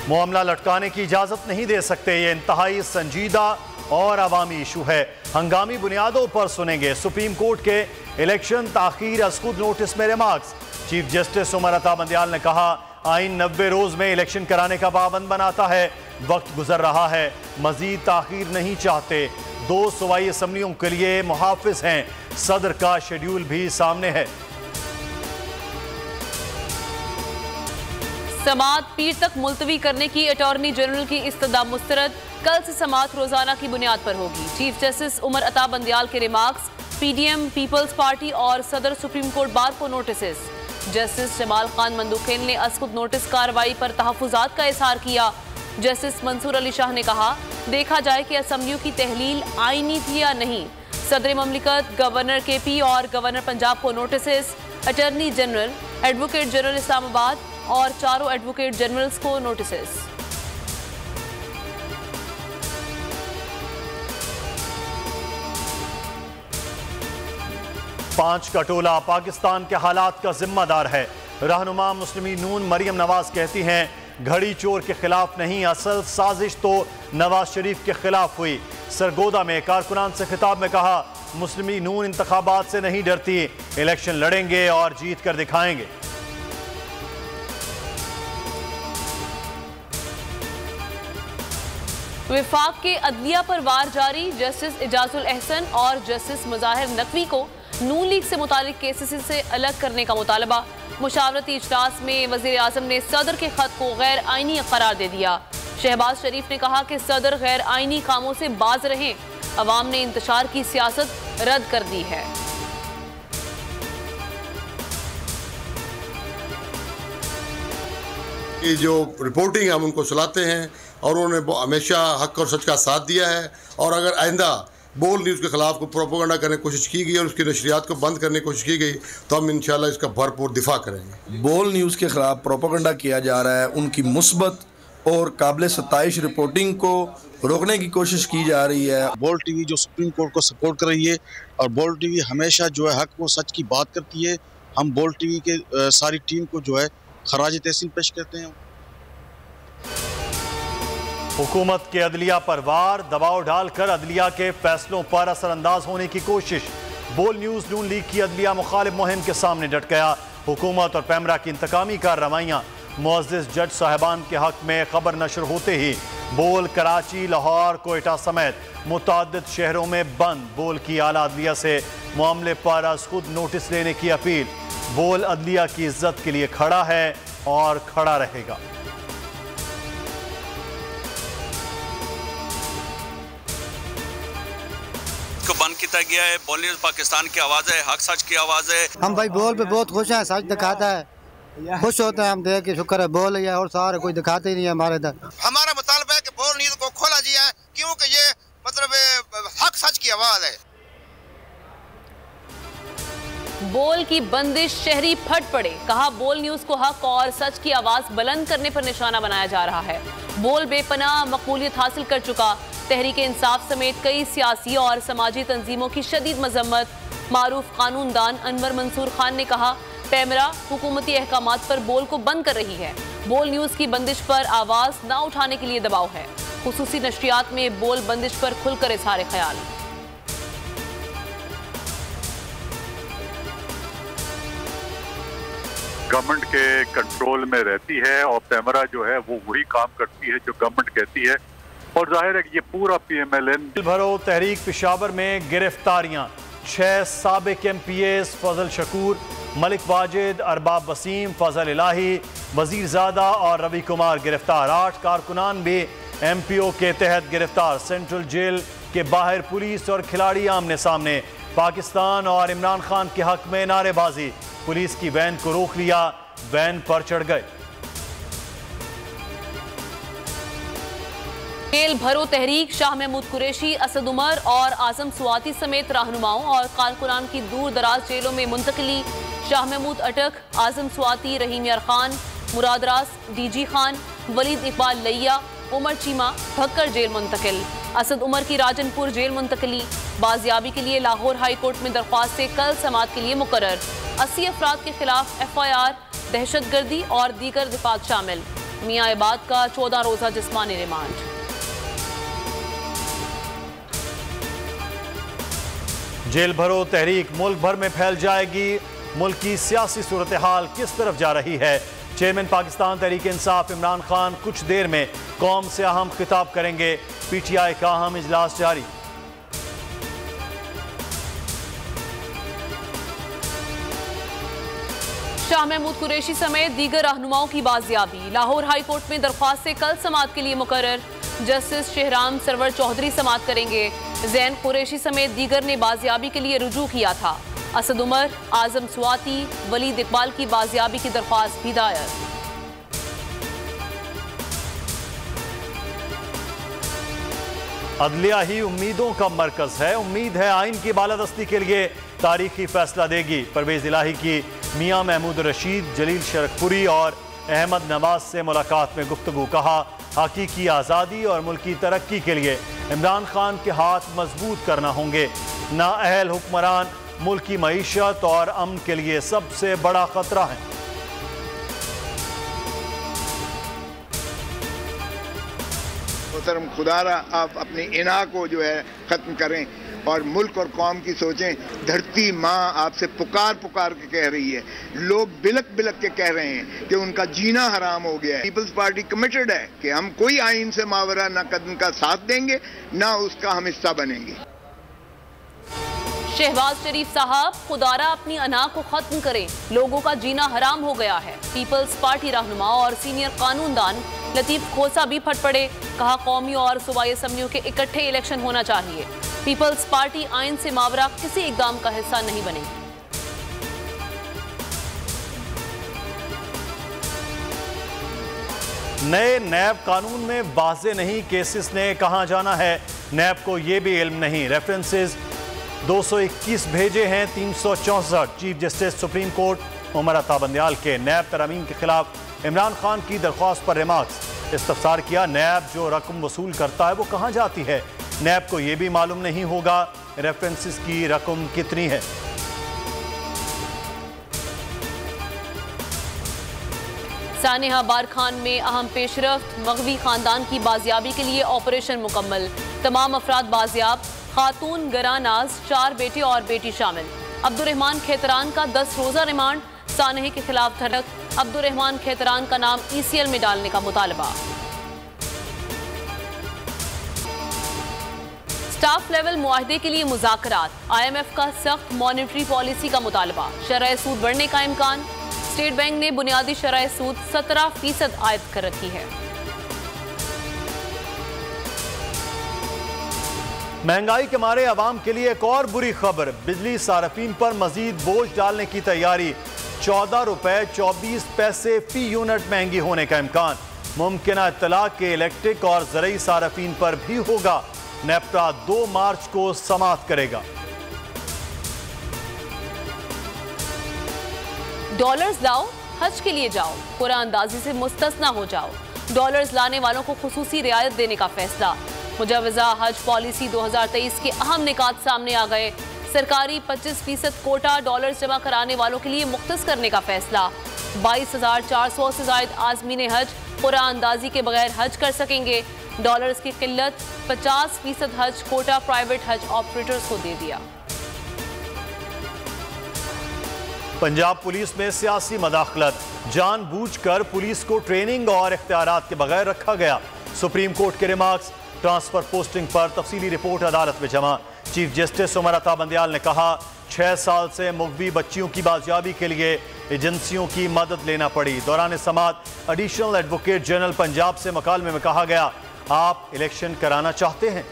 मामला लटकाने की इजाजत नहीं दे सकते। ये इंतहाई संजीदा और अवामी इशू है। हंगामी बुनियादों पर सुनेंगे सुप्रीम कोर्ट के इलेक्शन ताखीर अस्कुद नोटिस में remarks. Chief justice Umar Ata Bandial ने कहा, आइन 90 रोज में इलेक्शन कराने का पाबंद बनाता है। वक्त गुजर रहा है, मजीद ताखीर नहीं चाहते। 2 सूबाई असम्बलियों के लिए मुहाफिज हैं। सदर का शेड्यूल भी सामने है। समाअत पीर तक मुलतवी करने की अटॉर्नी जनरल की इस्तदा मुस्तरद। कल से समाअत रोजाना की बुनियाद पर होगी। चीफ जस्टिस उमर अता बंदियाल के रिमार्क्स। पीडीएम, पीपल्स पार्टी और सदर सुप्रीम कोर्ट बार को नोटिस। जस्टिस जमाल खान मंदुखेल ने अस्कुद नोटिस कार्रवाई पर तहफुजात का इजहार किया। जस्टिस मंसूर अली शाह ने कहा, देखा जाए कि असम्बलियों की तहलील आईनी थी या नहीं। सदर ममलिकत, गवर्नर केपी और गवर्नर पंजाब को notice. Attorney general, advocate general Islamabad और 4 एडवोकेट जनरल्स को नोटिस। पांच का टोला पाकिस्तान के हालात का जिम्मेदार है। रहनुमा मुस्लिम नून मरियम नवाज कहती हैं, घड़ी चोर के खिलाफ नहीं, असल साजिश तो नवाज शरीफ के खिलाफ हुई। सरगोदा में कारकुनान से खिताब में कहा, मुस्लिम नून इंतखाबात से नहीं डरती, इलेक्शन लड़ेंगे और जीत कर दिखाएंगे। विफाक के अदलिया पर वार जारी। जस्टिस इजाजुल एहसन और जस्टिस मुजाहिर नकवी को नून लीग से मुतालिक केसेस से अलग करने का मुतालबा। मुशावरती इजलास में वजीर आजम ने सदर के खत को गैर आईनी करार दे दिया। शहबाज शरीफ ने कहा कि सदर गैर आईनी कामों से बाज रहें। अवाम ने इंतशार की सियासत रद्द कर दी है। ये जो रिपोर्टिंग हम उनको सुनाते हैं और उन्होंने हमेशा हक और सच का साथ दिया है। और अगर आइंदा बोल न्यूज़ के खिलाफ को प्रोपोगंडा करने की कोशिश की गई और उसकी नशरियात को बंद करने की कोशिश की गई तो हम इंशाल्लाह इसका भरपूर दिफा करेंगे। बोल न्यूज़ के खिलाफ प्रोपोगंडा किया जा रहा है, उनकी मुस्बत और काबिल सताइश रिपोर्टिंग को रोकने की कोशिश की जा रही है। बोल टीवी जो सुप्रीम कोर्ट को सपोर्ट कर रही है और बोल टीवी हमेशा जो है हक व सच की बात करती है। हम बोल टीवी के सारी टीम को जो है खराज तहसीन पेश करते हैं। हुकूमत के अदलिया पर वार, दबाव डालकर अदलिया के फैसलों पर असरअंदाज होने की कोशिश। बोल न्यूज़ नून लीग की अदलिया मुखालिफ मुहिम के सामने डट गया। हुकूमत और पैमरा की इंतकामी कार्रवाइयाँ। मुअज़्ज़िज़ जज साहिबान के हक में खबर नशर होते ही बोल कराची, लाहौर, कोयटा समेत मुतअद्दिद शहरों में बंद। बोल की आला अदलिया से मामले पर अज खुद नोटिस लेने की अपील। बोल अदलिया की इज्जत के लिए खड़ा है और खड़ा रहेगा। बंद किया गया है। बोल न्यूज़ पाकिस्तान की आवाज़ है, हक सच की आवाज़ है। हम भाई बोल पे बहुत खुश हैं, सच दिखाता है, खुश होते हैं हम देख के। शुक्र है बोल है और सारे कोई दिखाते ही नहीं है हमारे इधर। हमारा मुतालबा है कि बोल न्यूज़ को खोला जाए क्योंकि ये मतलब हक सच की आवाज़ है। बोल की बंदिश, शहरी फट पड़े। कहा, बोल न्यूज़ को हक और सच की आवाज़ बुलंद करने पर निशाना बनाया जा रहा है। बोल बेपनाह मकबूलियत हासिल कर चुका। तहरीक इंसाफ समेत कई सियासी और समाजी तंजीमों की शदीद मजम्मत। मारूफ कानूनदान अनवर मंसूर खान ने कहा, पैमरा हुकूमती अहकामात पर बोल को बंद कर रही है। बोल न्यूज़ की बंदिश पर आवाज़ न उठाने के लिए दबाव है। खुसूसी नशरियात में बोल बंदिश पर खुलकर इज़हार ख्याल। गवर्नमेंट के कंट्रोल में रहती है और पैमरा जो है वो वही काम करती है जो गवर्नमेंट कहती है। और जाहिर है कि ये पूरा PMLN भरो तहरीक पेशावर में गिरफ्तारियां। 6 साबिक MPAs फजल शकूर, मलिक वाजिद, अरबाब वसीम, फजल इलाही, वजीर ज़ादा और रवि कुमार गिरफ्तार। 8 कारकुनान भी MPO के तहत गिरफ्तार। सेंट्रल जेल के बाहर पुलिस और खिलाड़ी आमने सामने। पाकिस्तान और इमरान खान के हक में नारेबाजी। पुलिस की वैन को रोक लिया, वैन पर चढ़ गए। जेल भरो तहरीक। शाह महमूद कुरैशी, असद उमर और आजम सुवाती समेत रहनुमाओं और कारकुनान की दूर दराज जेलों में मुंतकली। शाह महमूद अटक, आजम सुवाती, रहीम यार खान, मुराद रास, DG खान, वलीद इकबाल लैया, उमर चीमा भक्कर जेल मुंतकिल। असद उमर की राजनपुर जेल मुंतकली। बाजियाबी के लिए लाहौर हाई कोर्ट में दरख्वास्त से कल समाअत के लिए मुकर्रर। 80 अफराद के खिलाफ FIR, दहशतगर्दी और दीगर दिफात शामिल। मियां इबाद का 14 रोजा जिस्मानी रिमांड। जेल भरो तहरीक मुल्क भर में फैल जाएगी। मुल्क की सियासी सूरत हाल किस तरफ जा रही है? चेयरमैन पाकिस्तान तहरीक इंसाफ इमरान खान कुछ देर में कौम से अहम खिताब करेंगे। PTI का अहम इजलास जारी। शाह महमूद कुरैशी समेत दीगर रहनुमाओं की बाजियाबी। लाहौर हाई कोर्ट में दरख्वास्तें कल समाअत के लिए मुकर्रर। जस्टिस शहराम सरवर चौधरी समाअत करेंगे। जैन कुरैशी समेत दीगर ने बाजियाबी के लिए रुजू किया था। असद उमर, आजम स्वाति, वलीद इकबाल की बाजियाबी की दरख्वास्त भी दायर। अदलिया ही उम्मीदों का मरकज है। उम्मीद है आइन की बालादस्ती के लिए तारीखी फैसला देगी। परवेज इलाही की मियां महमूद रशीद, जलील शरकपुरी और अहमद नवाज से मुलाकात में गुफ्तगू। कहा हकीकी आज़ादी और मुल्क की तरक्की के लिए इमरान खान के हाथ मजबूत करना होंगे। नाअहल हुक्मरान मुल्क की मईशत और अमन के लिए सबसे बड़ा खतरा है। मोहतरम खुदारा आप अपनी इना को जो है ख़त्म करें और मुल्क और कौम की सोचें। धरती माँ आपसे पुकार पुकार के कह रही है। लोग बिलक बिलक के कह रहे हैं कि उनका जीना हराम हो गया है। पीपल्स पार्टी कमिटेड है कि हम कोई आइन से मावरा ना कदम का साथ देंगे ना उसका हम हिस्सा बनेंगे। शहबाज शरीफ साहब, खुदारा अपनी अना को खत्म करें, लोगों का जीना हराम हो गया है। पीपल्स पार्टी रहनुमा और सीनियर कानूनदान लतीफ खोसा भी फट पड़े। कहा कौमी और सूबाई असम्बलियों के इकट्ठे इलेक्शन होना चाहिए। पीपल्स पार्टी आइन से मावरा किसी इकदाम का हिस्सा नहीं बनेगी। नए नैब कानून में वाज़े नहीं केसेस ने कहां जाना है। नैब को यह भी इल्म नहीं। रेफरेंसेस 221 भेजे हैं 364। Chief justice supreme court Umar Ata Bandial के नैब तरमीम के खिलाफ इमरान खान की दरख्वास्त पर रिमार्क्स। इस्तफसार किया नैब जो रकम वसूल करता है वो कहां जाती है। नैब को यह भी मालूम नहीं होगा रेफरेंसेस की रकम कितनी है। सानेहा बार खान में अहम पेशरफ्त। मगवी खानदान की बाजियाबी के लिए ऑपरेशन मुकम्मल। तमाम अफराद बाजियाब। खातून गरानाज, 4 बेटे और बेटी शामिल। अब्दुर्रहमान खेतरान का 10 रोजा रिमांड। सानेह के खिलाफ धड़क। अब्दुर्रहमान खेतरान का नाम ECL में डालने का मुतालबा। स्टाफ लेवल मुआहदे के लिए मुज़ाकरात। IMF का सख्त मॉनेटरी पॉलिसी का मुतालबा। शरह सूद बढ़ने का इम्कान। स्टेट बैंक ने बुनियादी शरह सूद 17% आयद कर रखी है। महंगाई के मारे अवाम के लिए एक और बुरी खबर। बिजली सार्फिन पर मजीद बोझ डालने की तैयारी। 14 रुपए 24 पैसे फी यूनिट महंगी होने का इम्कान। मुमकिन इत्तलाक के इलेक्ट्रिक और ज़रई सार्फिन पर भी होगा। नेफ्टा 2 मार्च को समाअत करेगा। डॉलर्स लाओ, हज के लिए जाओ, कुरानंदाजी से मुस्तस्ना हो जाओ। डॉलर्स लाने वालों को खुसूसी रियायत देने का फैसला। मुजवजा हज पॉलिसी 2023 के अहम निकात सामने आ गए। सरकारी 25% कोटा डॉलर्स जमा कराने वालों के लिए मुख्तस करने का फैसला। 22,400 से ज्यादा आज़मीन हज कुरानंदाजी के बगैर हज कर सकेंगे। डॉलर्स की किल्लत 50% हज कोटा प्राइवेट हज ऑपरेटर्स को दे दिया। पंजाब पुलिस में सियासी मदाखलत। जानबूझकर पुलिस को ट्रेनिंग और इख्तियारात के बगैर रखा गया। सुप्रीम कोर्ट के रिमार्क्स। ट्रांसफर पोस्टिंग पर तफसीली रिपोर्ट अदालत में जमा। चीफ जस्टिस उमर अता बंदियाल ने कहा 6 साल से मुगवी बच्चियों की बाजियाबी के लिए एजेंसियों की मदद लेना पड़ी। दौरान समाअत एडिशनल एडवोकेट जनरल पंजाब से मुकालमे में कहा गया आप इलेक्शन कराना चाहते हैं।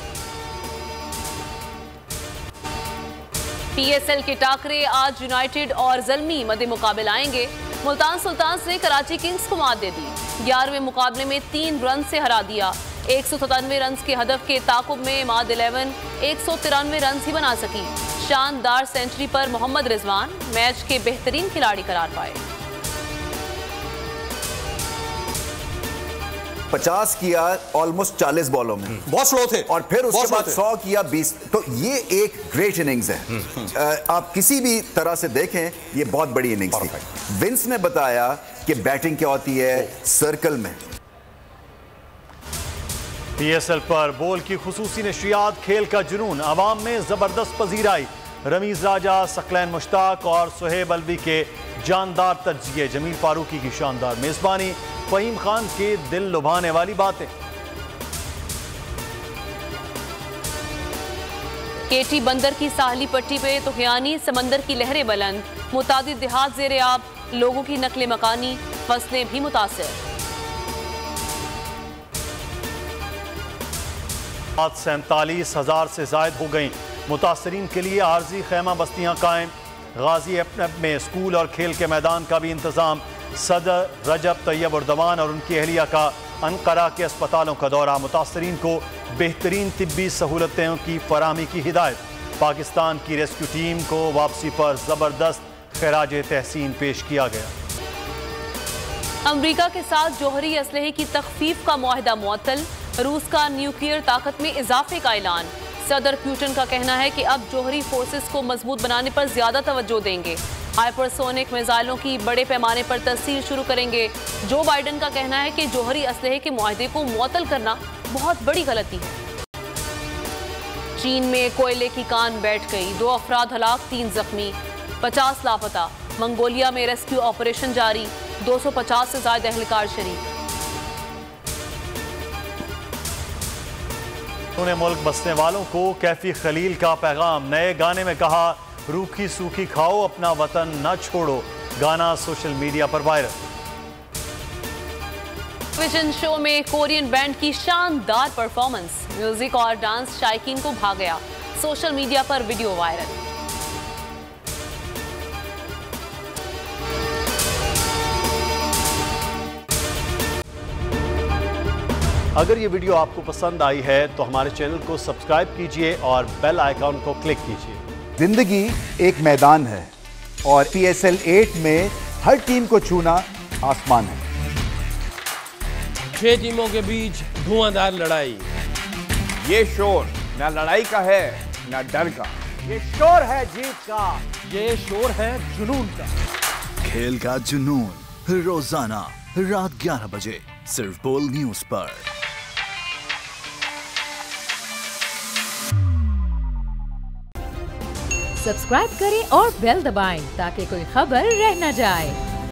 PSL के टाकरे आज यूनाइटेड और जल्मी मध्य मुकाबले आएंगे। मुल्तान सुल्तान ने कराची किंग्स को मात दे दी। 11वें मुकाबले में 3 रन से हरा दिया। 197 रन के हदफ के ताकुब में माद 11 193 रन ही बना सकी। शानदार सेंचुरी पर मोहम्मद रिजवान मैच के बेहतरीन खिलाड़ी करार पाए। 50 किया ऑलमोस्ट 40 बॉलों में, बहुत स्लो थे, और फिर उसके बाद 100 किया 20। तो ये एक ग्रेट इनिंग्स है। आप किसी भी तरह से देखें, ये बहुत बड़ी इनिंग्स थी। विंस ने बताया कि बैटिंग क्या होती है सर्कल में। PSL पर बॉल की खुसूसी नशरियात, खेल का जुनून अवाम में जबरदस्त पजीराई। रमीज राजा, सकलैन मुश्ताक और सुहेब अलवी के जानदार तजिए, जमील फारूकी की शानदार मेजबानी, फहीम खान के दिल लुभाने वाली बातें। केटी बंदर की साहली पट्टी पे तुगयानी, समंदर की लहरें बुलंद, मुतादिद देहात ज़ेरे आब, लोगों की नकले मकानी, फसलें भी मुतासिर। 47,000 से जायद हो गई। मुतासरीन के लिए आर्जी खैमा बस्तियां कायम। गाजी अपनब में स्कूल और खेल के मैदान का भी इंतजाम। सदर रजब तैयब उर्दवान और उनकी अहलिया का अनकरा के अस्पतालों का दौरा। मुतासरीन को बेहतरीन तिब्बी सहूलतों की फराहमी की हिदायत। पाकिस्तान की रेस्क्यू टीम को वापसी पर ज़बरदस्त खैराज तहसीन पेश किया गया। अमरीका के साथ जौहरी असलहे की तखफीफ का मुआहदा मुअत्तल। रूस का न्यूक्लियर ताकत में इजाफे का ऐलान। सदर पुतिन का कहना है कि अब जौहरी फोर्सेस को मजबूत बनाने पर ज्यादा तवज्जो देंगे। हाइपरसोनिक मिसाइलों की बड़े पैमाने पर तस्सीर शुरू करेंगे। जो बाइडन का कहना है कि जौहरी असलहे के मुआहदे को मुअत्तल करना बहुत बड़ी गलती है। चीन में कोयले की कान बैठ गई, 2 अफराद हलाक, 3 जख्मी, 50 लापता। मंगोलिया में रेस्क्यू ऑपरेशन जारी, 250 से ज्यादा एहलकार शरीक। उन्हें मुल्क बसने वालों को कैफी खलील का पैगाम। नए गाने में कहा, रूखी सूखी खाओ, अपना वतन न छोड़ो। गाना सोशल मीडिया पर वायरल। विजन शो में कोरियन बैंड की शानदार परफॉर्मेंस, म्यूजिक और डांस शायकीन को भा गया। सोशल मीडिया पर वीडियो वायरल। अगर ये वीडियो आपको पसंद आई है तो हमारे चैनल को सब्सक्राइब कीजिए और बेल आइकॉन को क्लिक कीजिए। जिंदगी एक मैदान है और PSL 8 में हर टीम को छूना आसमान है। 6 टीमों के बीच धुआंधार लड़ाई। ये शोर ना लड़ाई का है ना डर का, ये शोर है जीत का, ये शोर है जुनून का। खेल का जुनून रोजाना रात 11 बजे सिर्फ बोल न्यूज पर। सब्सक्राइब करें और बेल दबाएं ताकि कोई खबर रह न जाए।